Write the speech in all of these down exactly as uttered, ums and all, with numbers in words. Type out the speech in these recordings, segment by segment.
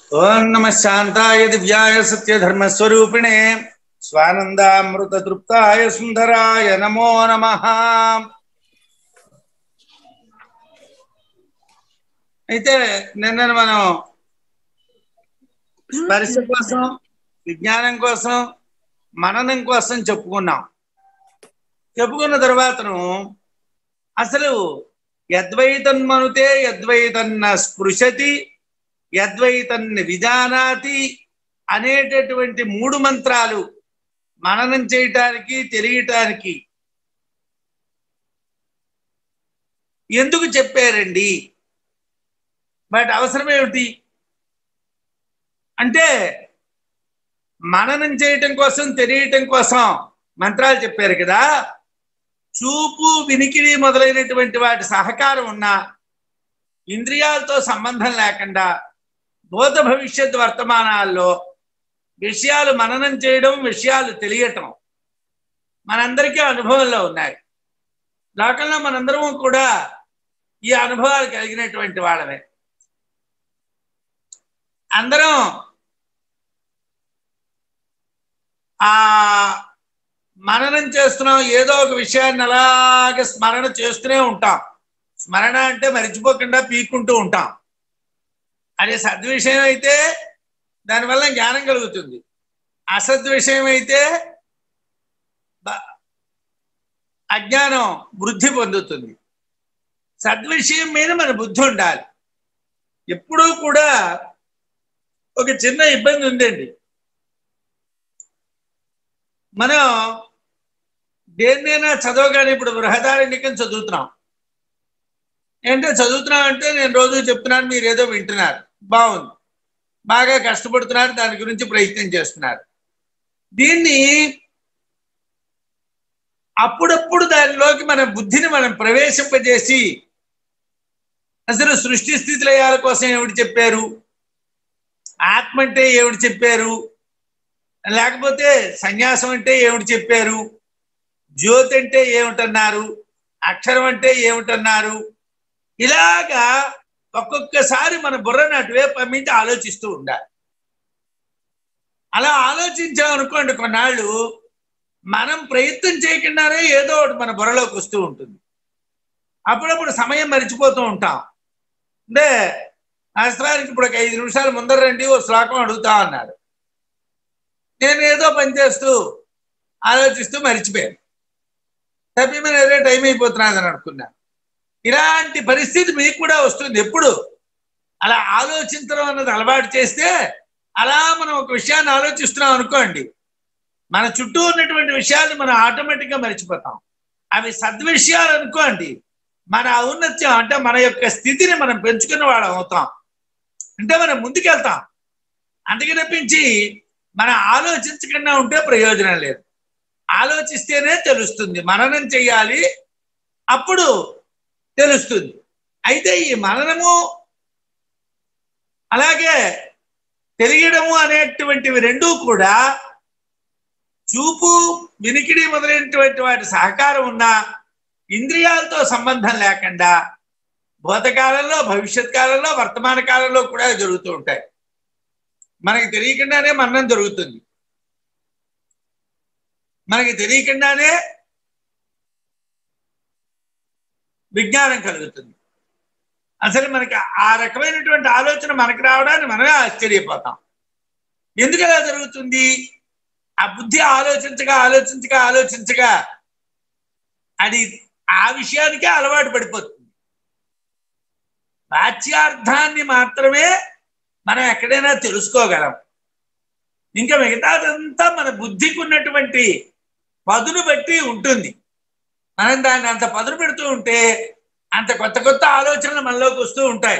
ओं नमः शांताय दिव्याय सत्यधर्मस्वरूपिणे स्वानंदामृततृप्ताय सुंदराय नमो नमः। అయితే నిన్న మనం స్పర్శ కోసం, విజ్ఞానం కోసం, మననం కోసం చెప్పుకున్నాం. చెప్పుకున్న తర్వాతను అసలు యద్వైతన్మనుతే యద్వైతన్న స్పృశతి యద్వైతన్ని విజానాతి అనేటటువంటి మూడు మంత్రాలు మననం చేయటానికి, తెలియటానికి ఎందుకు చెప్పారండి? బట్ అవసరం ఏమిటి అంటే, మననం చేయటం కోసం, తెలియటం కోసం మంత్రాలు చెప్పారు కదా. చూపు, వినికిడి మొదలైనటువంటి వాటి సహకారం ఉన్నా, ఇంద్రియాలతో సంబంధం లేకుండా భూత భవిష్యత్ వర్తమానాల్లో విషయాలు మననం చేయడం, విషయాలు తెలియటం మనందరికీ అనుభవంలో ఉన్నాయి. లోకంలో మనందరము కూడా ఈ అనుభవాలు కలిగినటువంటి వాళ్ళమే. అందరం ఆ మననం చేస్తున్నాం, ఏదో ఒక విషయాన్ని అలాగే స్మరణ చేస్తూనే ఉంటాం. స్మరణ అంటే మరిచిపోకుండా పీక్కుంటూ ఉంటాం. అదే సద్విషయం అయితే దానివల్ల జ్ఞానం కలుగుతుంది, అసద్విషయం అయితే అజ్ఞానం వృద్ధి పొందుతుంది. సద్విషయం మీద మన బుద్ధి ఉండాలి. ఎప్పుడూ కూడా ఒక చిన్న ఇబ్బంది ఉందండి. మనం దేన్నైనా చదవగానే, ఇప్పుడు బృహదారణ్యకం చదువుతున్నాం. ఏంటో చదువుతున్నాం అంటే నేను రోజు చెప్తున్నాను, మీరు ఏదో వింటున్నారు, బాగుంది, బాగా కష్టపడుతున్నారు, దాని గురించి ప్రయత్నం చేస్తున్నారు. దీన్ని అప్పుడప్పుడు దానిలోకి మన బుద్ధిని మనం ప్రవేశింపజేసి, అసలు సృష్టి స్థితి లయాల కోసం ఏమిటి చెప్పారు, ఆత్మ అంటే ఏమిటి చెప్పారు, లేకపోతే సన్యాసం అంటే ఏమిటి చెప్పారు, జ్యోతి అంటే ఏమిటన్నారు, అక్షరం అంటే ఏమిటన్నారు, ఇలాగా ఒక్కొక్కసారి మన బుర్రను అటువైపు పంపించి ఆలోచిస్తూ ఉండాలి. అలా ఆలోచించామనుకోండి, కొన్నాళ్ళు మనం ప్రయత్నం చేయకుండానే ఏదో ఒకటి మన బుర్రలోకి వస్తూ ఉంటుంది. అప్పుడప్పుడు సమయం మరిచిపోతూ ఉంటాం. అంటే శాస్త్రానికి ఇప్పుడు ఒక ఐదు నిమిషాలు ముందర రండి, ఓ శ్లోకం అడుగుతా అన్నాడు. నేను ఏదో పనిచేస్తూ ఆలోచిస్తూ మరిచిపోయాను. తప్పిమని ఏదో టైం అయిపోతున్నదని అనుకున్నాను. ఇలాంటి పరిస్థితి మీకు కూడా వస్తుంది. ఎప్పుడు అలా ఆలోచించడం అన్నది అలవాటు చేస్తే, అలా మనం ఒక విషయాన్ని ఆలోచిస్తున్నాం అనుకోండి, మన చుట్టూ ఉన్నటువంటి విషయాన్ని మనం ఆటోమేటిక్గా మర్చిపోతాం. అవి సద్విషయాలు అనుకోండి, మన ఔన్నత్యం అంటే మన యొక్క స్థితిని మనం పెంచుకున్న వాళ్ళం అవుతాం. అంటే మనం ముందుకెళ్తాం. అందుకే తప్పించి మనం ఆలోచించకుండా ఉంటే ప్రయోజనం లేదు. ఆలోచిస్తేనే తెలుస్తుంది. మననం చెయ్యాలి, అప్పుడు తెలుస్తుంది. అయితే ఈ మననము అలాగే తెలియడము అనేటువంటివి రెండూ కూడా చూపు, వినికిడి మొదలైనటువంటి వాటి సహకారం ఉన్నా, ఇంద్రియాలతో సంబంధం లేకుండా భూతకాలంలో, భవిష్యత్ కాలంలో, వర్తమాన కాలంలో కూడా జరుగుతూ ఉంటాయి. మనకి తెలియకుండానే మననం జరుగుతుంది, మనకి తెలియకుండానే విజ్ఞానం కలుగుతుంది. అసలు మనకి ఆ రకమైనటువంటి ఆలోచన మనకు రావడానికి మనమే ఆశ్చర్యపోతాం. ఎందుకు అలా జరుగుతుంది? ఆ బుద్ధి ఆలోచించగా ఆలోచించగా ఆలోచించగా అది ఆ విషయానికే అలవాటు పడిపోతుంది. వాచ్యార్థాన్ని మాత్రమే మనం ఎక్కడైనా తెలుసుకోగలం. ఇంకా మిగతాదంతా మన బుద్ధికి ఉన్నటువంటి పదును బట్టి ఉంటుంది. మనం దాన్ని అంత పదును పెడుతూ ఉంటే అంత కొత్త కొత్త ఆలోచనలు మనలోకి వస్తూ ఉంటాయి.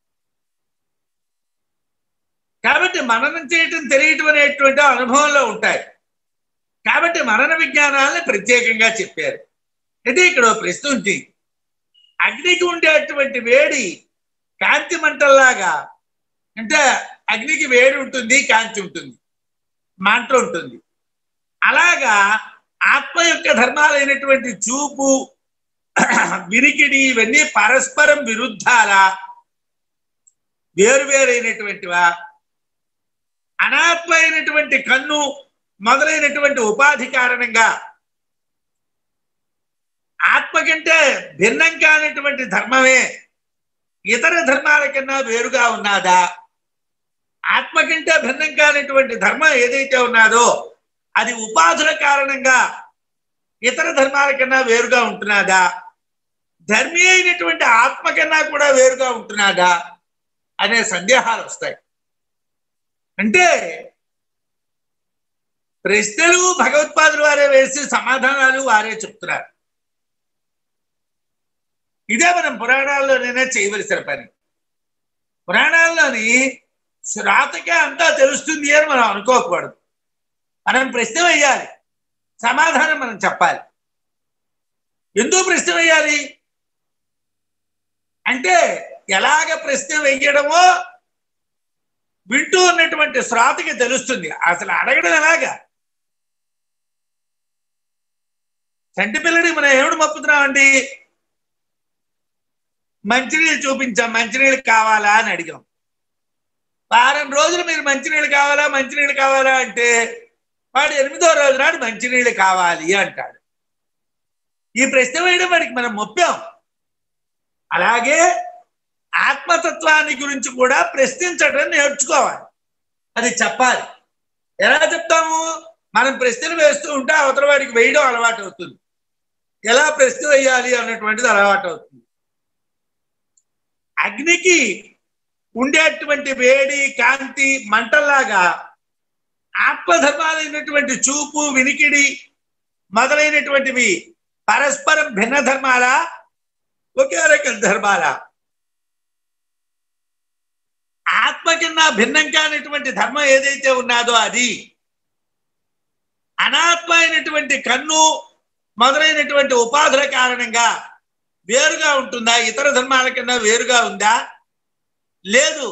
కాబట్టి మననం చేయటం, తెలియటం అనేటువంటి అనుభవంలో ఉంటాయి. కాబట్టి మనన విజ్ఞానాలని ప్రత్యేకంగా చెప్పారు. అయితే ఇక్కడ ప్రశ్న ఉంది. అగ్నికి ఉండేటువంటి వేడి కాంతి మంటల్లాగా, అంటే అగ్నికి వేడి ఉంటుంది, కాంతి ఉంటుంది, మంట ఉంటుంది. అలాగా ఆత్మ యొక్క ధర్మాలైనటువంటి చూపు, వినికిడి ఇవన్నీ పరస్పరం విరుద్ధాల, వేరువేరైనటువంటివా? అనాత్మ అయినటువంటి కన్ను మొదలైనటువంటి ఉపాధి కారణంగా ఆత్మ కంటే భిన్నం కానటువంటి ధర్మమే ఇతర ధర్మాల కన్నా వేరుగా ఉన్నదా? ఆత్మ కంటే భిన్నం కానటువంటి ధర్మం ఏదైతే ఉన్నదో అది ఉపాధుల కారణంగా ఇతర ధర్మాల కన్నా వేరుగా ఉంటున్నదా? ధర్మి అయినటువంటి ఆత్మ కన్నా కూడా వేరుగా ఉంటున్నదా అనే సందేహాలు వస్తాయి. అంటే ప్రశ్నలు భగవత్పాదులు వారే వేసి సమాధానాలు వారే చెప్తున్నారు. ఇదే మనం పురాణాల్లోనైనా చేయవలసిన పని. పురాణాల్లోని శ్రాతకే అంతా తెలుస్తుంది అని మనం అనుకోకూడదు. మనం ప్రశ్న వేయాలి, సమాధానం మనం చెప్పాలి. ఎందుకు ప్రశ్న వేయాలి అంటే ఎలాగ ప్రశ్న వేయడమో వింటూ ఉన్నటువంటి శ్రాతకి తెలుస్తుంది. అసలు అడగడం ఎలాగా? చంటి పిల్లడి మనం ఏమిటి మప్పుతున్నామండి? మంచినీళ్ళు చూపించాం, మంచినీళ్ళు కావాలా అని అడిగాం. వారం రోజులు మీరు మంచినీళ్ళు కావాలా మంచినీళ్ళు కావాలా అంటే వాడు ఎనిమిదో రోజు నాడు మంచినీళ్ళు కావాలి అంటాడు. ఈ ప్రశ్న వేయడం వాడికి మనం మొప్పాం. అలాగే ఆత్మతత్వాన్ని గురించి కూడా ప్రశ్నించడం నేర్చుకోవాలి, అది చెప్పాలి. ఎలా చెప్తాము? మనం ప్రశ్నలు వేస్తూ ఉంటే అవతల వాడికి వేయడం అలవాటు అవుతుంది. ఎలా ప్రశ్న వేయాలి అన్నటువంటిది అలవాటు అవుతుంది. అగ్నికి ఉండేటువంటి వేడి, కాంతి, మంటల్లాగా ఆత్మధర్మాలైనటువంటి చూపు, వినికిడి మొదలైనటువంటివి పరస్పరం భిన్న ధర్మాలా, ఒకే రకం ధర్మాలా? ఆత్మ కన్నా భిన్నం కానిటువంటి ధర్మం ఏదైతే ఉన్నదో అది అనాత్మ అయినటువంటి కన్ను మొదలైనటువంటి ఉపాధుల కారణంగా వేరుగా ఉంటుందా? ఇతర ధర్మాల కన్నా వేరుగా ఉందా? లేదు,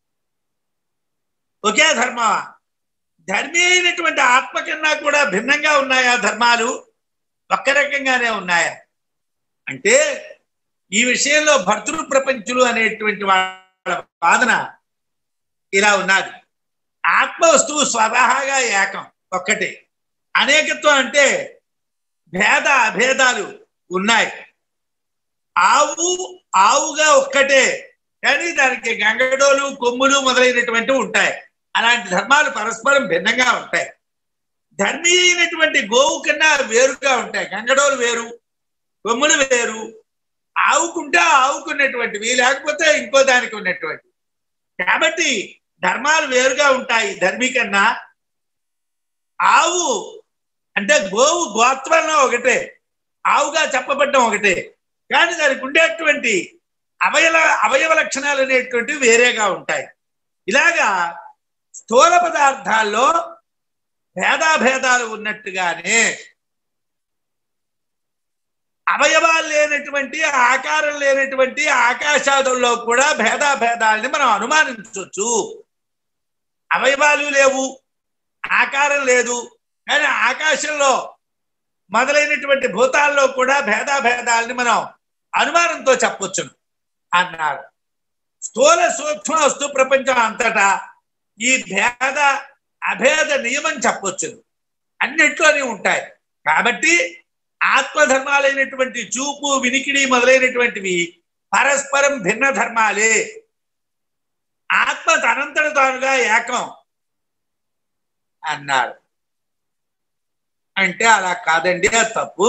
ఒకే ధర్మమా? ధర్మి అయినటువంటి ఆత్మ కన్నా కూడా భిన్నంగా ఉన్నాయా ధర్మాలు? ఒక్క రకంగానే ఉన్నాయా అంటే ఈ విషయంలో భర్తృ ప్రపంచులు అనేటువంటి వాళ్ళ వాదన ఇలా ఉన్నది. ఆత్మ వస్తువు స్వతహాగా ఏకం, ఒక్కటే. అనేకత్వం అంటే భేద అభేదాలు ఉన్నాయి. ఆవు ఆవుగా ఒక్కటే, కానీ దానికి గంగడోలు, కొమ్ములు మొదలైనటువంటివి ఉంటాయి. అలాంటి ధర్మాలు పరస్పరం భిన్నంగా ఉంటాయి. ధర్మి అయినటువంటి గోవు కన్నా వేరుగా ఉంటాయి. గంగడోలు వేరు, కొమ్ములు వేరు. ఆవుకుంటే ఆవుకున్నటువంటివి, లేకపోతే ఇంకో దానికి ఉన్నటువంటి. కాబట్టి ధర్మాలు వేరుగా ఉంటాయి ధర్మి కన్నా. ఆవు అంటే గోవు గోత్రంలో ఒకటే, ఆవుగా చెప్పబడ్డం ఒకటే, కానీ దానికి ఉండేటువంటి అవయవ అవయవ లక్షణాలు అనేటువంటివి వేరేగా ఉంటాయి. ఇలాగా స్థూల పదార్థాల్లో భేదాభేదాలు ఉన్నట్టుగానే అవయవాలు లేనటువంటి, ఆకారం లేనటువంటి ఆకాశాదుల్లో కూడా భేదాభేదాలని మనం అనుమానించవచ్చు. అవయవాలు లేవు, ఆకారం లేదు, కానీ ఆకాశంలో మొదలైనటువంటి భూతాల్లో కూడా భేదాభేదాలని మనం అనుమానంతో చెప్పొచ్చు అన్నారు. స్థూల సూక్ష్మ వస్తు ప్రపంచం అంతటా ఈ భేద అభేద నియమం చెప్పొచ్చు, అన్నిట్లోనే ఉంటాయి. కాబట్టి ఆత్మధర్మాలైనటువంటి చూపు, వినికిడి మొదలైనటువంటివి పరస్పరం భిన్న ధర్మాలే. ఆత్మ తనంతట తానుగా ఏకం అన్నారు. అంటే అలా కాదండి, అది తప్పు.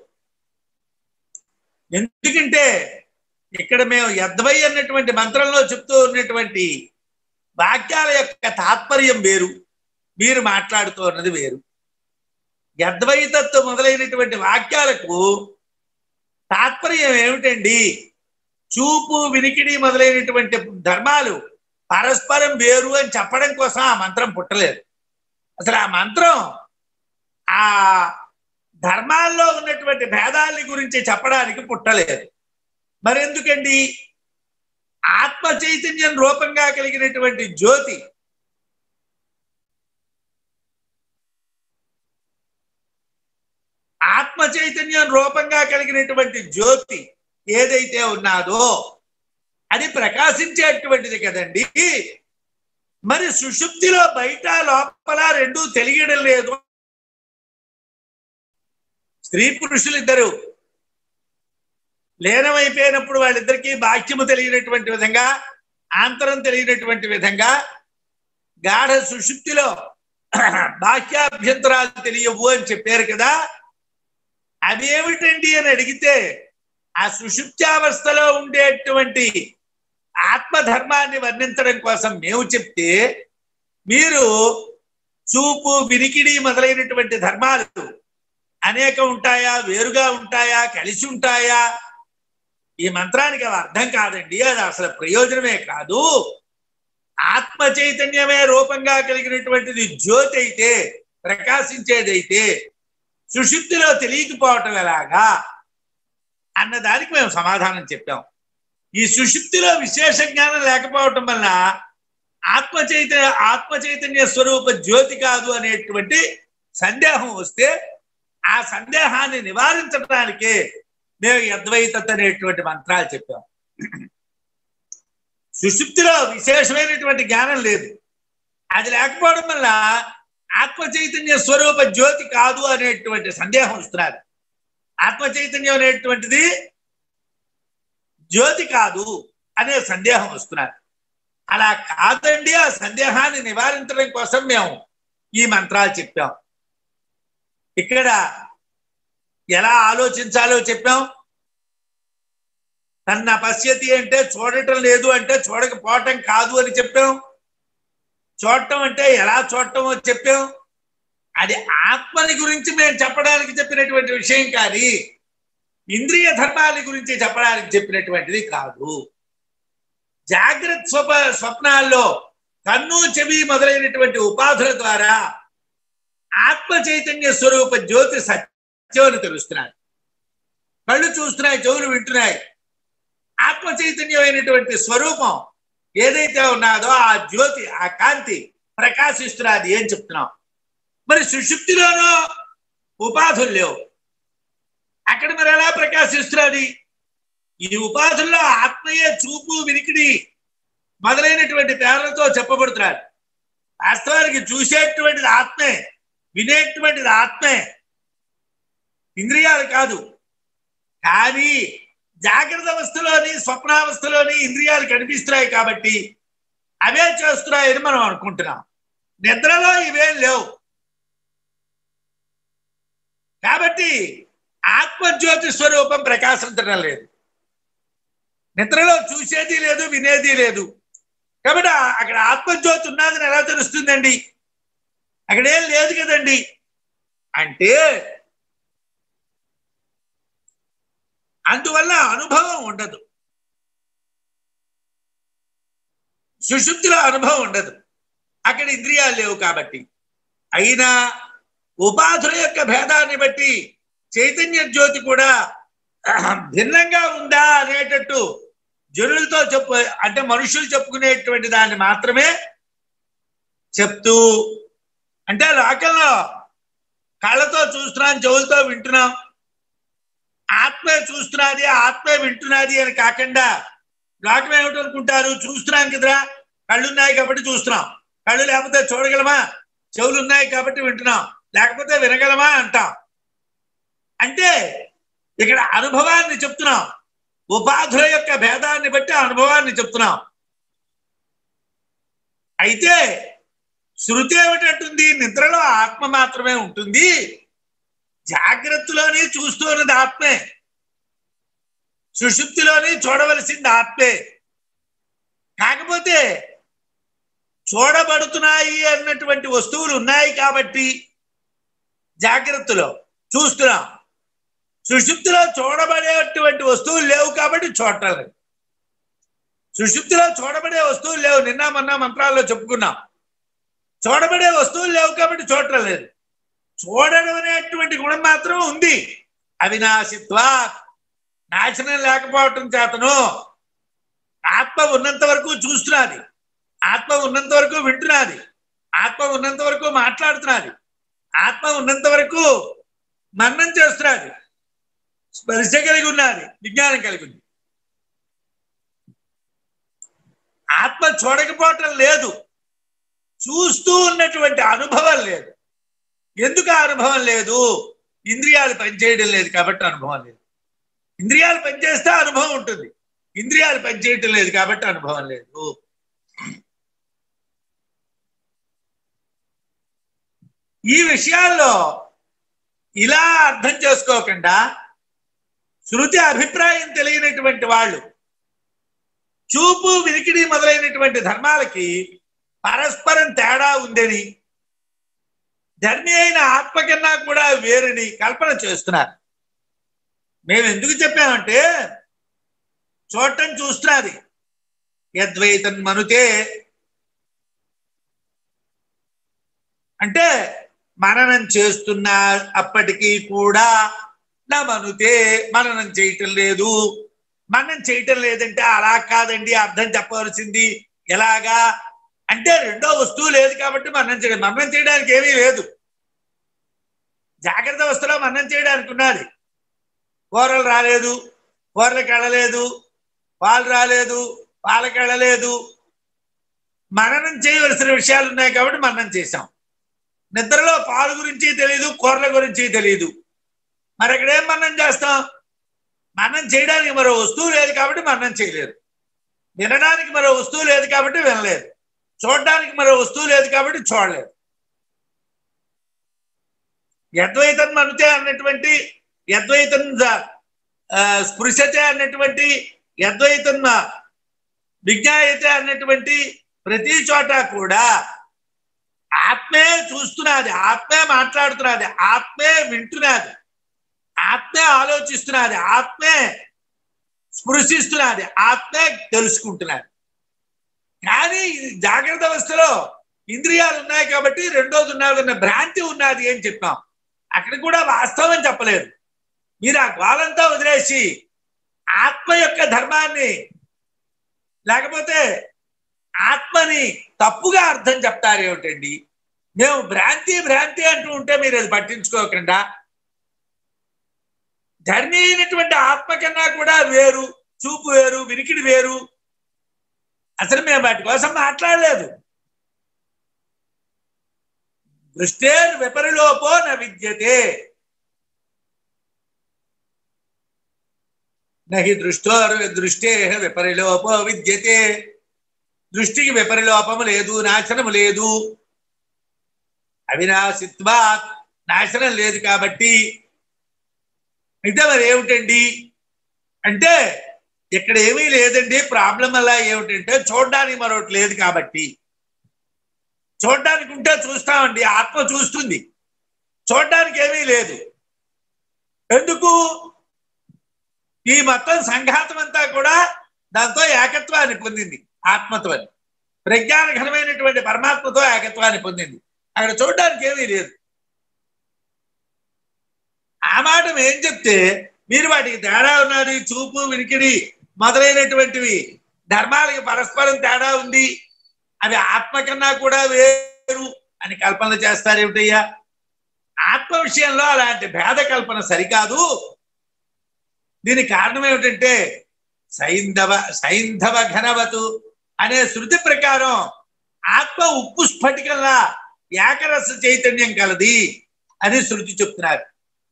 ఎందుకంటే ఇక్కడ మేము యద్వై అన్నటువంటి మంత్రంలో చెప్తూ ఉన్నటువంటి వాక్యాల యొక్క తాత్పర్యం వేరు, మీరు మాట్లాడుతూ ఉన్నది వేరు. యద్వైతత్వం మొదలైనటువంటి వాక్యాలకు తాత్పర్యం ఏమిటండి? చూపు, వినికిడి మొదలైనటువంటి ధర్మాలు పరస్పరం వేరు అని చెప్పడం కోసం ఆ మంత్రం పుట్టలేదు. అసలు ఆ మంత్రం ఆ ధర్మాల్లో ఉన్నటువంటి భేదాలని గురించి చెప్పడానికి పుట్టలేదు. మరెందుకండి? ఆత్మ చైతన్యం రూపంగా కలిగినటువంటి జ్యోతి ఆత్మ చైతన్యం రూపంగా కలిగినటువంటి జ్యోతి ఏదైతే ఉన్నాదో అది ప్రకాశించేటువంటిది కదండి. మరి సుషుప్తిలో బయట లోపల రెండూ తెలియడం లేదు. స్త్రీ పురుషులు ఇద్దరు లీనమైపోయినప్పుడు వాళ్ళిద్దరికీ బాహ్యము తెలియనటువంటి విధంగా, ఆంతరం తెలియనటువంటి విధంగా గాఢ సుషుప్తిలో బాహ్యాభ్యంతరాలు తెలియవు అని చెప్పారు కదా. అవి ఏమిటండి అని అడిగితే, ఆ సుషుప్త్యావస్థలో ఉండేటువంటి ఆత్మధర్మాన్ని వర్ణించడం కోసం మేము చెప్తే, మీరు చూపు, వినికిడి మొదలైనటువంటి ధర్మాలు అనేకం ఉంటాయా, వేరుగా ఉంటాయా, కలిసి ఉంటాయా? ఈ మంత్రానికి అవి అర్థం కాదండి, అది అసలు ప్రయోజనమే కాదు. ఆత్మ చైతన్యమే రూపంగా కలిగినటువంటిది జ్యోతి అయితే, ప్రకాశించేదైతే సుషుప్తిలో తెలియకపోవటం ఎలాగా అన్నదానికి మేము సమాధానం చెప్పాం. ఈ సుషుప్తిలో విశేష జ్ఞానం లేకపోవటం వల్ల ఆత్మ చైతన్య ఆత్మ చైతన్య స్వరూప జ్యోతి కాదు అనేటువంటి సందేహం వస్తే, ఆ సందేహాన్ని నివారించడానికే మేము అద్వైతత అనేటువంటి మంత్రాలు చెప్పాం. సుషుప్తిలో విశేషమైనటువంటి జ్ఞానం లేదు, అది లేకపోవడం వల్ల ఆత్మ చైతన్య స్వరూప జ్యోతి కాదు అనేటువంటి సందేహం వస్తున్నారు. ఆత్మ చైతన్యం అనేటువంటిది జ్యోతి కాదు అనే సందేహం వస్తున్నారు. అలా కాదండి, ఆ సందేహాన్ని నివారించడం కోసం మేము ఈ మంత్రాలు చెప్పాం. ఇక్కడ ఎలా ఆలోచించాలో చెప్పాం. తన్న పశ్యతి అంటే చూడటం లేదు అంటే చూడకపోవటం కాదు అని చెప్పాం. చూడటం అంటే ఎలా చూడటమో చెప్పాం. అది ఆత్మని గురించి మేము చెప్పడానికి చెప్పినటువంటి విషయం కానీ ఇంద్రియ ధర్మాల గురించి చెప్పడానికి చెప్పినటువంటిది కాదు. జాగ్రత్త స్వప స్వప్నాల్లో కన్ను, చెవి మొదలైనటువంటి ఉపాధుల ద్వారా ఆత్మ చైతన్య స్వరూప జ్యోతి సత్యం అని తెలుస్తున్నాయి. కళ్ళు చూస్తున్నాయి, చెవులు వింటున్నాయి. ఆత్మ చైతన్యమైనటువంటి స్వరూపం ఏదైతే ఉన్నదో ఆ జ్యోతి, ఆ కాంతి ప్రకాశిస్తున్నది ఏం చెప్తున్నాం. మరి సుషుప్తిలోనూ ఉపాధులు లేవు, అక్కడ మరి ఎలా ప్రకాశిస్తున్నది? ఈ ఉపాధుల్లో ఆత్మయే చూపు, వినికిడి మొదలైనటువంటి పేర్లతో చెప్పబడుతున్నారు. వాస్తవానికి చూసేటువంటిది ఆత్మే, వినేటువంటిది ఆత్మే, ఇంద్రియాలు కాదు. కానీ జాగ్రత్త అవస్థలోని స్వప్నావస్థలోని ఇంద్రియాలు కనిపిస్తున్నాయి కాబట్టి అవే చేస్తున్నాయని మనం అనుకుంటున్నాం. నిద్రలో ఇవేం లేవు కాబట్టి ఆత్మజ్యోతి స్వరూపం ప్రకాశించడం లేదు. నిద్రలో చూసేది లేదు, వినేది లేదు కాబట్టి అక్కడ ఆత్మజ్యోతి ఉన్నదని ఎలా తెలుస్తుందండి? అక్కడేం లేదు కదండి. అంటే అందువల్ల అనుభవం ఉండదు, సుషుప్తిలో అనుభవం ఉండదు, అక్కడ ఇంద్రియాలు లేవు కాబట్టి. అయినా ఉపాధుల యొక్క భేదాన్ని బట్టి చైతన్య జ్యోతి కూడా భిన్నంగా ఉందా అనేటట్టు జనులతో చెప్పు అంటే మనుషులు చెప్పుకునేటువంటి దాన్ని మాత్రమే చెప్తూ, అంటే లోకంలో కళ్ళతో చూస్తున్నాం, చెవులతో వింటున్నాం, ఆత్మే చూస్తున్నది, ఆత్మే వింటున్నది అని కాకుండా లోకం ఏమిటనుకుంటారు? చూస్తున్నాం కదరా, కళ్ళు ఉన్నాయి కాబట్టి చూస్తున్నాం, కళ్ళు లేకపోతే చూడగలమా? చెవులు ఉన్నాయి కాబట్టి వింటున్నాం, లేకపోతే వినగలమా అంటాం. అంటే ఇక్కడ అనుభవాన్ని చెప్తున్నాం, ఉపాధుల యొక్క భేదాన్ని బట్టి అనుభవాన్ని చెప్తున్నాం. అయితే శృతి ఏమిటంటుంది? నిద్రలో ఆత్మ మాత్రమే ఉంటుంది, జాగ్రత్తలోని చూస్తూ ఉన్నది ఆత్మే, సుషుప్తిలోని చూడవలసింది ఆత్మే. కాకపోతే చూడబడుతున్నాయి అన్నటువంటి వస్తువులు ఉన్నాయి కాబట్టి జాగ్రత్తలో చూస్తున్నాం, సుషుప్తిలో చూడబడేటువంటి వస్తువులు లేవు కాబట్టి చూడటం లేదు. సుషుప్తిలో చూడబడే వస్తువులు లేవు, నిన్న మొన్న మంత్రాల్లో చెప్పుకున్నాం. చూడబడే వస్తువులు లేవు కాబట్టి చూడటం లేదు. చూడడం అనేటువంటి గుణం మాత్రం ఉంది. అవినాశిత్వ, నాశనం లేకపోవటం చేతను ఆత్మ ఉన్నంత వరకు చూస్తున్నది, ఆత్మ ఉన్నంత వరకు వింటున్నది, ఆత్మ ఉన్నంత వరకు మాట్లాడుతున్నది, ఆత్మ ఉన్నంత వరకు మన్నం చేస్తున్నది, స్పర్శ కలిగి ఉన్నది, విజ్ఞానం కలిగి ఉంది. ఆత్మ చూడకపోవటం లేదు, చూస్తూ ఉన్నటువంటి అనుభవం లేదు. ఎందుకు అనుభవం లేదు? ఇంద్రియాలు పనిచేయడం లేదు కాబట్టి అనుభవం లేదు. ఇంద్రియాలు పనిచేస్తే అనుభవం ఉంటుంది, ఇంద్రియాలు పనిచేయటం లేదు కాబట్టి అనుభవం లేదు. ఈ విషయాల్లో ఇలా అర్థం చేసుకోకుండా శృతి అభిప్రాయం తెలియనటువంటి వాళ్ళు చూపు వినికిడి మొదలైనటువంటి ధర్మాలకి పరస్పరం తేడా ఉందని, ధర్మి అయిన ఆత్మ కన్నా కూడా వేరుని కల్పన చేస్తున్నారు. మేము ఎందుకు చెప్పామంటే చూడటం చూస్తున్నది. యద్వైతం మనుతే అంటే మననం చేస్తున్న అప్పటికీ కూడా నా మనుతే మననం చేయటం లేదు. మనం చేయటం లేదంటే అలా కాదండి, అర్థం చెప్పవలసింది ఎలాగా అంటే రెండో వస్తువు లేదు కాబట్టి మన్నం చేయడం. మన్నం చేయడానికి ఏమీ లేదు. జాగ్రత్త అవస్థలో మన్నం చేయడానికి ఉన్నది. కూరలు రాలేదు, కూరలకు వెళ్ళలేదు, పాలు రాలేదు, పాలకు వెళ్ళలేదు. మననం చేయవలసిన విషయాలు ఉన్నాయి కాబట్టి మన్నం చేశాం. నిద్రలో పాలు గురించి తెలియదు, కూరల గురించి తెలియదు, మరి అక్కడేం మన్నం చేస్తాం? మన్నం చేయడానికి మరో వస్తువు లేదు కాబట్టి మన్నం చేయలేదు. వినడానికి మరో వస్తువు లేదు కాబట్టి వినలేదు. చూడడానికి మరో వస్తువు లేదు కాబట్టి చూడలేదు. యద్వైతం మనుతే అన్నటువంటి, యద్వైతం స్పృశతే అన్నటువంటి, యద్వైతం విజ్ఞాయతే అన్నటువంటి ప్రతి చోట కూడా ఆత్మే చూస్తున్నది, ఆత్మే మాట్లాడుతున్నది, ఆత్మే వింటున్నది, ఆత్మే ఆలోచిస్తున్నది, ఆత్మే స్పృశిస్తున్నది, ఆత్మే తెలుసుకుంటున్నది. కానీ జాగ్రత్త అవస్థలో ఇంద్రియాలు ఉన్నాయి కాబట్టి రెండోది ఉన్నదన్న భ్రాంతి ఉన్నది అని చెప్పాం. అక్కడ కూడా వాస్తవం చెప్పలేదు. మీరు ఆ గోలంతా వదిలేసి ఆత్మ యొక్క ధర్మాన్ని లేకపోతే ఆత్మని తప్పుగా అర్థం చెప్తారు ఏమిటండి? మేము భ్రాంతి భ్రాంతి అంటూ ఉంటే మీరు అది పట్టించుకోకుండా ధర్మి అయినటువంటి ఆత్మ కన్నా కూడా వేరు, చూపు వేరు, వినికిడి వేరు. అసలు మేము వాటి కోసం మాట్లాడలేదు. దృష్టేర్ విపరిలోపో న విద్యతే, నహి దృష్టోర్ దృష్టే విపరిలోపో విద్యతే. దృష్టికి విపరిలోపము లేదు, నాశనము లేదు. అవినాశిత్వా నాశనం లేదు కాబట్టి. అయితే మరి ఏమిటండి అంటే ఇక్కడ ఏమీ లేదండి. ప్రాబ్లం అలా ఏమిటంటే చూడడానికి మరొకటి లేదు కాబట్టి. చూడడానికి ఉంటే చూస్తామండి, ఆత్మ చూస్తుంది. చూడడానికి ఏమీ లేదు. ఎందుకు? ఈ మొత్తం సంఘాతం అంతా కూడా దాంతో ఏకత్వాన్ని పొందింది, ఆత్మతో, ప్రజ్ఞాన ఘనమైనటువంటి పరమాత్మతో ఏకత్వాన్ని పొందింది. అక్కడ చూడడానికి ఏమీ లేదు. ఆ మాట ఏం చెప్తే మీరు వాటికి తేడా ఉన్నది, చూపు వినికిడి మొదలైనటువంటివి ధర్మాలకి పరస్పరం తేడా ఉంది, అవి ఆత్మ కన్నా కూడా వేరు అని కల్పన చేస్తారేమిటయ్యా? ఆత్మ విషయంలో అలాంటి భేద కల్పన సరికాదు. దీనికి కారణం ఏమిటంటే సైంధవ సైంధవ ఘనవతు అనే శృతి ప్రకారం ఆత్మ ఉప్పు స్ఫటికంలా ఏకరస చైతన్యం కలది అని శృతి చెప్తున్నారు.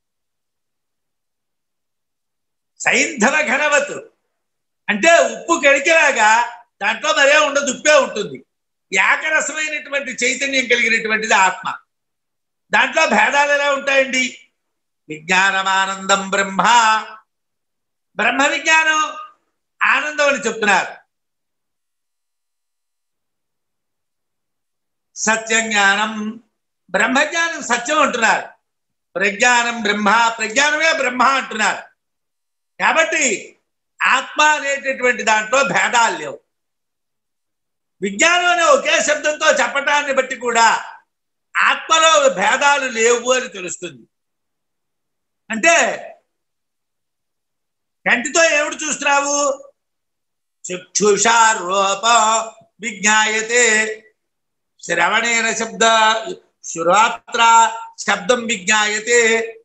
సైంధవ ఘనవతు అంటే ఉప్పు కడికిలాగా దాంట్లో మరే ఉండదు, ఉప్పే ఉంటుంది. ఏకరసమైనటువంటి చైతన్యం కలిగినటువంటిది ఆత్మ. దాంట్లో భేదాలు ఎలా ఉంటాయండి? విజ్ఞానమానందం బ్రహ్మ, బ్రహ్మ విజ్ఞానం ఆనందం అని చెప్తున్నారు. సత్యజ్ఞానం, బ్రహ్మజ్ఞానం సత్యం అంటున్నారు. ప్రజ్ఞానం బ్రహ్మ, ప్రజ్ఞానమే బ్రహ్మ అంటున్నారు. కాబట్టి ఆత్మ అనేటటువంటి దాంట్లో భేదాలు లేవు. విజ్ఞానం అనే ఒకే శబ్దంతో చెప్పటాన్ని బట్టి కూడా ఆత్మలో భేదాలు లేవు అని తెలుస్తుంది. అంటే కంటితో ఏమిటి చూస్తున్నావు? చక్షుషా రూప విజ్ఞాయతే, శ్రవణేన శబ్ద శ్రోత్ర శబ్దం విజ్ఞాయతే,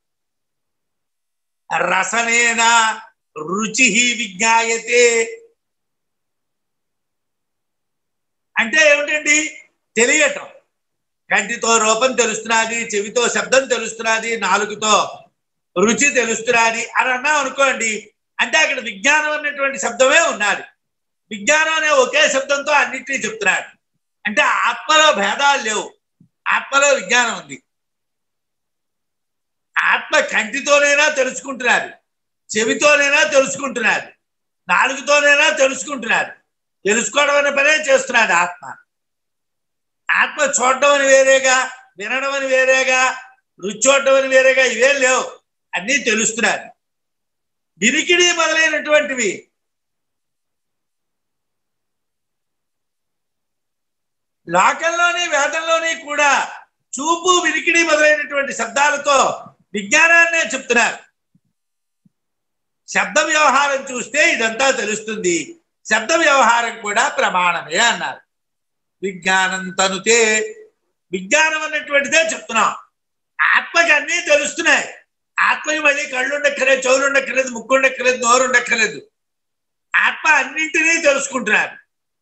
రసనేన రుచి విజ్ఞాయతే. అంటే ఏమిటండి? తెలియటం. కంటితో రూపం తెలుస్తున్నది, చెవితో శబ్దం తెలుస్తున్నది, నాలుగుతో రుచి తెలుస్తున్నది అని అన్నాం అనుకోండి, అంటే అక్కడ విజ్ఞానం అన్నటువంటి శబ్దమే ఉన్నది. విజ్ఞానం అనే ఒకే శబ్దంతో అన్నిటినీ చెప్తున్నాడు. అంటే ఆత్మలో భేదాలు లేవు, ఆత్మలో విజ్ఞానం ఉంది. ఆత్మ కంటితోనైనా తెలుసుకుంటున్నారు, చెవితోనైనా తెలుసుకుంటున్నారు, నాలుగుతోనైనా తెలుసుకుంటున్నారు. తెలుసుకోవడం అనే పనే చేస్తున్నాడు ఆత్మ. ఆత్మ చూడడం అని వేరేగా, వినడం అని వేరేగా, రుచి చూడడం అని వేరేగా ఇవేం లేవు, అన్నీ తెలుస్తున్నారు. వినికిడి మొదలైనటువంటివి లోకంలోని వేదంలోని కూడా చూపు వినికిడి మొదలైనటువంటి శబ్దాలతో విజ్ఞానాన్నే చెప్తున్నారు. శబ్ద వ్యవహారం చూస్తే ఇదంతా తెలుస్తుంది, శబ్ద వ్యవహారం కూడా ప్రమాణమే అన్నారు. విజ్ఞానం తనుతే, విజ్ఞానం అన్నటువంటిదే చెప్తున్నాం. ఆత్మకి అన్నీ తెలుస్తున్నాయి. ఆత్మకి మళ్ళీ కళ్ళు ఉండక్కర్లేదు, చెవులు ఉండక్కర్లేదు, ముక్కు ఉండక్కర్లేదు, నోరు ఉండక్కర్లేదు. ఆత్మ అన్నింటినీ తెలుసుకుంటున్నారు.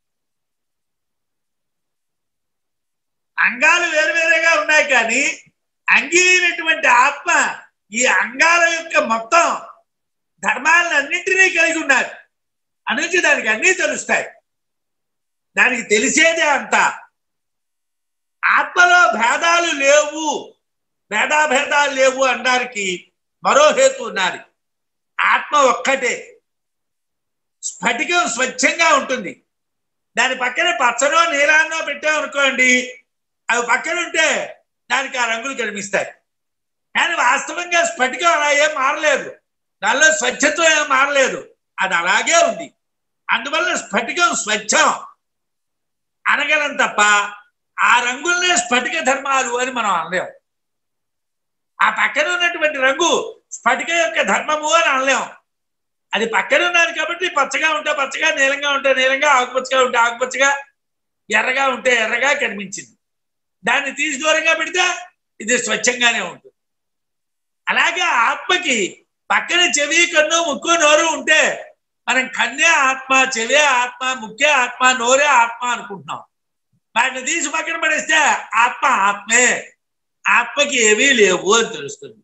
అంగాలు వేరువేరేగా ఉన్నాయి, కానీ అంగి అయినటువంటి ఆత్మ ఈ అంగాల యొక్క మొత్తం ధర్మాలను అన్నింటినీ కలిగి ఉన్నారు. అనేది దానికి అన్నీ తెలుస్తాయి. దానికి తెలిసేదే అంతా. ఆత్మలో భేదాలు లేవు, భేదాభేదాలు లేవు అనడానికి మరో హేతు ఉన్నది. ఆత్మ ఒక్కటే. స్ఫటికం స్వచ్ఛంగా ఉంటుంది. దాని పక్కన పచ్చనో నీలాన్నో పెట్టామనుకోండి, అవి పక్కన ఉంటే దానికి ఆ రంగులు కనిపిస్తాయి. కానీ వాస్తవంగా స్ఫటికం అలా ఏం మారలేదు, దానిలో స్వచ్ఛత్వం ఏం మారలేదు, అది అలాగే ఉంది. అందువల్ల స్ఫటికం స్వచ్ఛం అనగలం తప్ప ఆ రంగులనే స్ఫటిక ధర్మాలు అని మనం అనలేం. ఆ పక్కన ఉన్నటువంటి రంగు స్ఫటిక యొక్క ధర్మము అని అనలేం. అది పక్కన ఉన్నది కాబట్టి పచ్చగా ఉంటే పచ్చగా, నీలంగా ఉంటే నీలంగా, ఆకుపచ్చగా ఉంటే ఆకుపచ్చగా, ఎర్రగా ఉంటే ఎర్రగా కనిపించింది. దాన్ని తీసి దూరంగా పెడితే ఇది స్వచ్ఛంగానే ఉంటుంది. అలాగే ఆత్మకి పక్కన చెవి, కన్ను, ముక్కు, నోరు ఉంటే మనం కన్నే ఆత్మ, చెవే ఆత్మ, ముక్కే ఆత్మ, నోరే ఆత్మ అనుకుంటున్నాం. వాటిని తీసి పక్కన పడేస్తే ఆత్మ ఆత్మే, ఆత్మకి ఏవీ లేవు అని తెలుస్తుంది.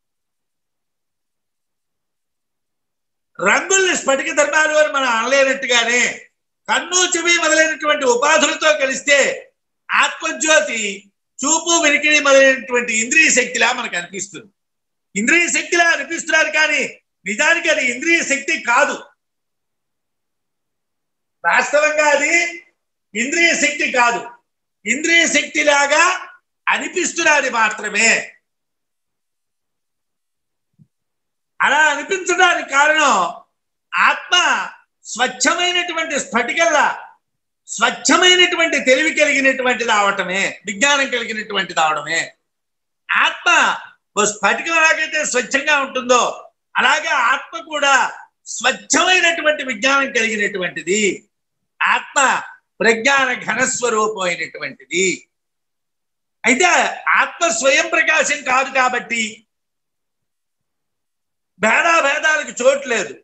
రంగుల్ని స్ఫటిక ధర్మాలు అని మనం అనలేనట్టుగానే కన్ను, చెవి మొదలైనటువంటి ఉపాధులతో కలిస్తే ఆత్మజ్యోతి చూపు, వినికిడి మొదలైనటువంటి ఇంద్రియ శక్తిలా మనకు అనిపిస్తుంది. ఇంద్రియ శక్తిలా అనిపిస్తున్నారు, కానీ నిజానికి అది ఇంద్రియ శక్తి కాదు. వాస్తవంగా అది ఇంద్రియ శక్తి కాదు, ఇంద్రియ శక్తిలాగా అనిపిస్తున్నది మాత్రమే. అలా అనిపించడానికి కారణం ఆత్మ స్వచ్ఛమైనటువంటి స్ఫటికల్లా స్వచ్ఛమైనటువంటి తెలివి కలిగినటువంటిది అవటమే, విజ్ఞానం కలిగినటువంటిది అవడమే. ఆత్మ ఓ స్ఫటికం ఎలాగైతే స్వచ్ఛంగా ఉంటుందో అలాగే ఆత్మ కూడా స్వచ్ఛమైనటువంటి విజ్ఞానం కలిగినటువంటిది. ఆత్మ ప్రజ్ఞాన ఘనస్వరూపమైనటువంటిది. అయితే ఆత్మ స్వయం ప్రకాశం కాదు కాబట్టి భేదాభేదాలకు చోటు లేదు.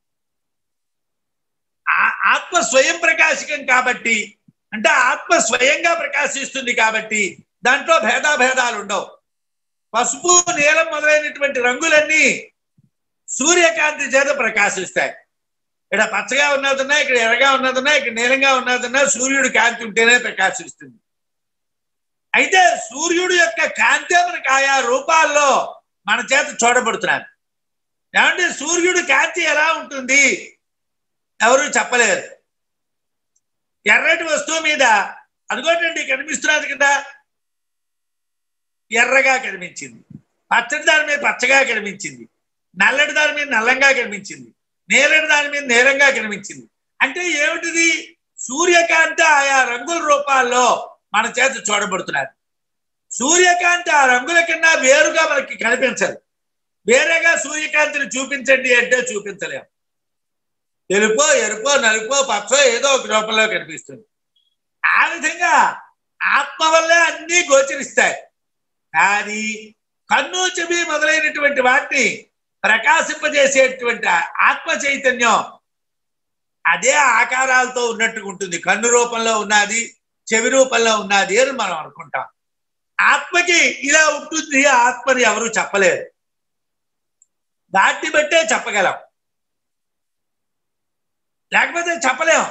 ఆత్మ స్వయం ప్రకాశకం కాబట్టి, అంటే ఆత్మ స్వయంగా ప్రకాశిస్తుంది కాబట్టి దాంట్లో భేదాభేదాలు ఉండవు. పసుపు, నీలం మొదలైనటువంటి రంగులన్నీ సూర్యకాంతి చేత ప్రకాశిస్తాయి. ఇక్కడ పచ్చగా ఉన్నదన్నా, ఇక్కడ ఎర్రగా ఉన్నదన్నా, ఇక్కడ నీలంగా ఉన్నదన్నా సూర్యుడి కాంతి ఉంటేనే ప్రకాశిస్తుంది. అయితే సూర్యుడు యొక్క కాంతి మనకు ఆయా రూపాల్లో మన చేత చూడబడుతున్నారు. ఏమంటే సూర్యుడు కాంతి ఎలా ఉంటుంది ఎవరు చెప్పలేరు. ఎర్రటి వస్తువు మీద అదిగోటండి కనిపిస్తున్నది కదా, ఎర్రగా కనిపించింది. పచ్చటి దాని మీద పచ్చగా కనిపించింది, నల్లటి దాని మీద నల్లంగా కనిపించింది, నీలటి దాని మీద నీలంగా కనిపించింది. అంటే ఏమిటిది? సూర్యకాంతి ఆయా రంగుల రూపాల్లో మన చేత చూడబడుతున్నారు. సూర్యకాంతి ఆ రంగుల కన్నా వేరుగా మనకి కనిపించదు. వేరేగా సూర్యకాంతిని చూపించండి అంటే చూపించలేము. తెలుపో, ఎరుపో, నలుపో, పచ్చో ఏదో ఒక రూపంలో కనిపిస్తుంది. ఆ విధంగా ఆత్మ వల్లే అన్నీ గోచరిస్తాయి. కానీ కన్ను, చెవి మొదలైనటువంటి వాటిని ప్రకాశింపజేసేటువంటి ఆత్మ చైతన్యం అదే ఆకారాలతో ఉన్నట్టుగా ఉంటుంది. కన్ను రూపంలో ఉన్నది, చెవి రూపంలో ఉన్నది అని మనం అనుకుంటాం. ఆత్మకి ఇలా ఉంటుంది ఆత్మని ఎవరు చెప్పలేరు, దాన్ని బట్టే చెప్పగలం, లేకపోతే చెప్పలేం.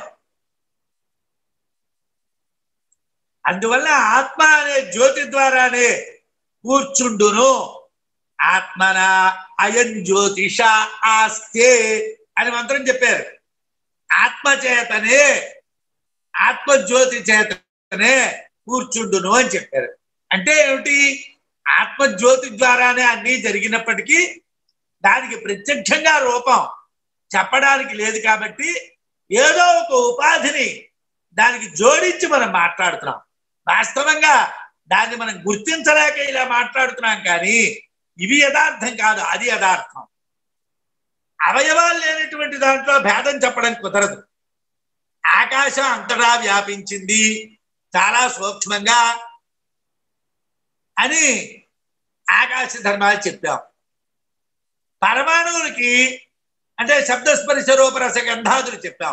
అందువల్ల ఆత్మ అనే జ్యోతి ద్వారానే కూర్చుండును. ఆత్మన అయం జ్యోతిష ఆస్తే అని మంత్రం చెప్పారు. ఆత్మ చేతనే, ఆత్మజ్యోతి చేతనే కూర్చుండును అని చెప్పారు. అంటే ఏమిటి? ఆత్మజ్యోతి ద్వారానే అన్నీ జరిగినప్పటికీ దానికి ప్రత్యక్షంగా రూపం చెప్పడానికి లేదు కాబట్టి ఏదో ఒక ఉపాధిని దానికి జోడించి మనం మాట్లాడుతున్నాం. వాస్తవంగా దాన్ని మనం గుర్తించలేక ఇలా మాట్లాడుతున్నాం, కానీ ఇవి యథార్థం కాదు, అది యథార్థం. అవయవాలు లేనటువంటి దాంట్లో భేదం చెప్పడం కుదరదు. ఆకాశం అంతటా వ్యాపించింది చాలా సూక్ష్మంగా అని ఆకాశ ధర్మాలు చెప్పాం. పరమాణువులకి అంటే శబ్దస్పర్శ రూపరస గంధాదులు చెప్పాం.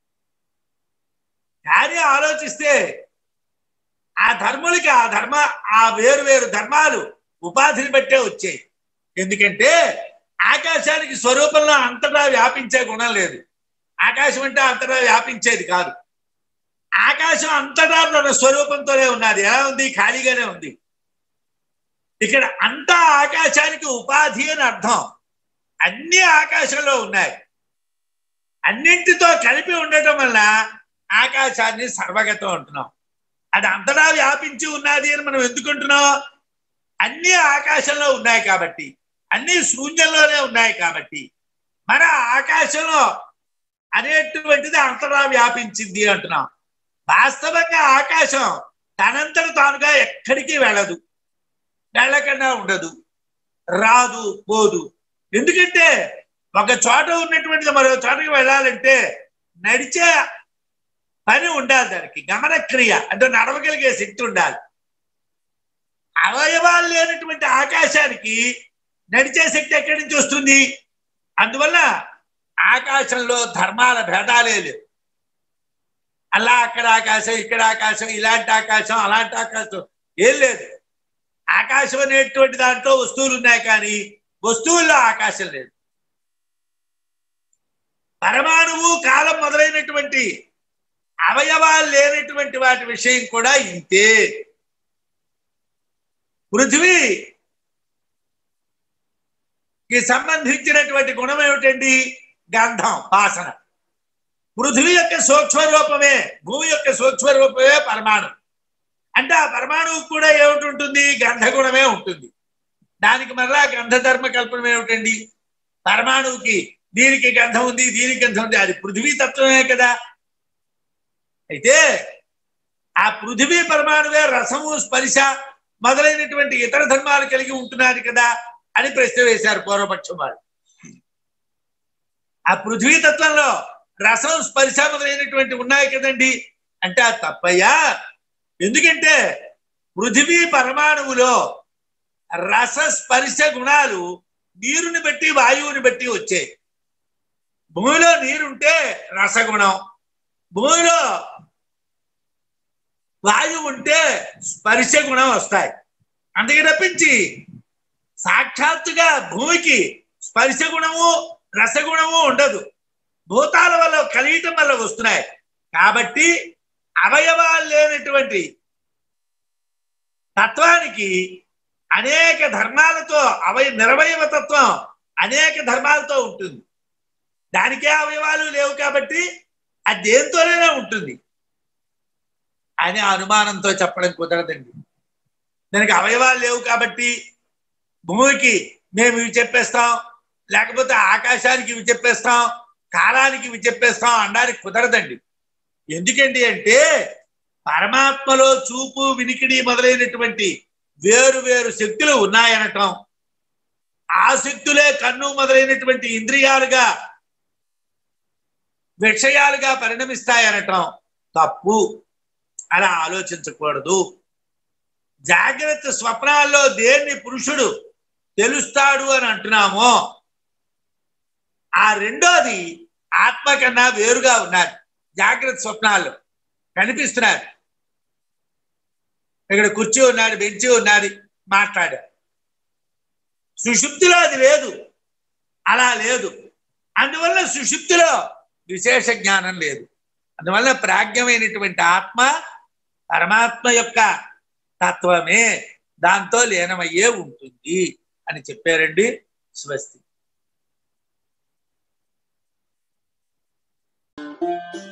కానీ ఆలోచిస్తే ఆ ధర్ములకి ఆ ధర్మ ఆ వేరు వేరు ధర్మాలు ఉపాధిని బట్టే వచ్చాయి. ఎందుకంటే ఆకాశానికి స్వరూపంలో అంతటా వ్యాపించే గుణం లేదు. ఆకాశం అంటే అంతటా వ్యాపించేది కాదు. ఆకాశం అంతటా తన స్వరూపంతోనే ఉన్నది. ఎలా ఉంది? ఖాళీగానే ఉంది. ఇక్కడ అంతా ఆకాశానికి ఉపాధి అని అర్థం. అన్ని ఆకాశంలో ఉన్నాయి. అన్నింటితో కలిపి ఉండటం వల్ల ఆకాశాన్ని సర్వగతం అంటున్నాం. అది అంతటా వ్యాపించి ఉన్నది అని మనం ఎందుకుంటున్నాం? అన్ని ఆకాశంలో ఉన్నాయి కాబట్టి, అన్ని శూన్యంలోనే ఉన్నాయి కాబట్టి మన ఆకాశంలో అనేటువంటిది అంతటా వ్యాపించింది అంటున్నాం. వాస్తవంగా ఆకాశం తనంతట తానుగా ఎక్కడికి వెళ్ళదు, వెళ్ళకుండా ఉండదు, రాదు, పోదు. ఎందుకంటే ఒక చోట ఉన్నటువంటిది మరో చోటకి వెళ్ళాలంటే నడిచే పని ఉండాలి, దానికి గమన క్రియ అంటే నడవగలిగే శక్తి ఉండాలి. అవయవాలు లేనటువంటి ఆకాశానికి నడిచే శక్తి ఎక్కడి నుంచి వస్తుంది? అందువల్ల ఆకాశంలో ధర్మాల భేదాలే లేవు. అలా అక్కడ ఆకాశం, ఇక్కడ ఆకాశం, ఇలాంటి ఆకాశం, అలాంటి ఆకాశం ఏం లేదు. ఆకాశం అనేటువంటి దాంట్లో వస్తువులు ఉన్నాయి, కానీ వస్తువుల్లో ఆకాశం లేదు. పరమాణువు, కాలం మొదలైనటువంటి అవయవాలు లేనటువంటి వాటి విషయం కూడా ఇంతే. పృథివీకి సంబంధించినటువంటి గుణం ఏమిటండి? గంధం, వాసన. పృథివీ యొక్క సూక్ష్మ రూపమే, భూమి యొక్క సూక్ష్మ రూపమే పరమాణు. అంటే ఆ పరమాణువు కూడా ఏమిటి ఉంటుంది? గంధగుణమే ఉంటుంది. దానికి మళ్ళా గంధధర్మ కల్పన ఏమిటండి? పరమాణువుకి దీనికి గంధం ఉంది, దీనికి గంధం ఉంది, అది పృథివీ తత్వమే కదా. అయితే ఆ పృథివీ పరమాణువే రసము, స్పర్శ మొదలైనటువంటి ఇతర ధర్మాలు కలిగి ఉంటున్నారు కదా అని ప్రశ్న వేశారు పూర్వపక్షం వారు. ఆ పృథ్వీ తత్వంలో రసం, స్పర్శ మొదలైనటువంటి ఉన్నాయి కదండి అంటే అది తప్పయ్యా. ఎందుకంటే పృథివీ పరమాణువులో రస స్పర్శ గుణాలు నీరుని బట్టి, వాయువుని బట్టి వచ్చాయి. భూమిలో నీరుంటే రసగుణం, భూమిలో వాయువు ఉంటే స్పర్శ గుణం వస్తాయి. అందుకే తప్పించి సాక్షాత్తుగా భూమికి స్పర్శ గుణము, రసగుణము ఉండదు. భూతాల వల్ల కలియటం వల్ల వస్తున్నాయి. కాబట్టి అవయవాలు లేనటువంటి తత్వానికి అనేక ధర్మాలతో, అవయ నిరవయవ తత్వం అనేక ధర్మాలతో ఉంటుంది. దానికే అవయవాలు లేవు కాబట్టి అది దేంతోనే ఉంటుంది అని అనుమానంతో చెప్పడం కుదరదండి. దానికి అవయవాలు లేవు కాబట్టి భూమికి మేము ఇవి చెప్పేస్తాం, లేకపోతే ఆకాశానికి ఇవి చెప్పేస్తాం, కాలానికి ఇవి చెప్పేస్తాం అనడానికి కుదరదండి. ఎందుకండి అంటే పరమాత్మలో చూపు, వినికిడి మొదలైనటువంటి వేరు వేరు శక్తులు ఉన్నాయనటం, ఆ శక్తులే కన్ను మొదలైనటువంటి ఇంద్రియాలుగా, విషయాలుగా పరిణమిస్తాయనటం తప్పు. అలా ఆలోచించకూడదు. జాగ్రత్త స్వప్నాల్లో దేన్ని పురుషుడు తెలుస్తాడు అని అంటున్నామో ఆ రెండోది ఆత్మ కన్నా వేరుగా ఉన్నారు. జాగ్రత్త స్వప్నాల్లో కనిపిస్తున్నారు. ఇక్కడ కుర్చీ ఉన్నది, బెంచి ఉన్నది, మాట్లాడారు. సుషుప్తిలో అది లేదు, అలా లేదు. అందువల్ల సుషుప్తిలో విశేష జ్ఞానం లేదు. అందువల్ల ప్రాజ్ఞమైనటువంటి ఆత్మ పరమాత్మ యొక్క తత్వమే, దాంతో లీనమయ్యే ఉంటుంది అని చెప్పారండి. స్వస్తి.